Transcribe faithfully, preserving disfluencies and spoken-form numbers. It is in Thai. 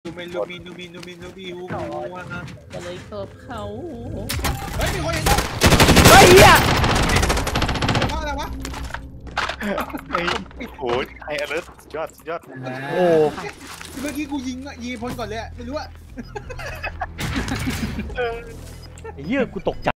นูเมนนูมีนูมีนูมีนูมีฮูวนะก็เลยตบเขาเฮ้ยมีคนเห็นเฮ้ยเฮียอะไรวะไอ้โอ้ยไออเลิร์ตยอดยอดโอ้เมื่อกี้กูยิงยิงพ้นก่อนเลยไม่รู้อะเฮียกูตกใจ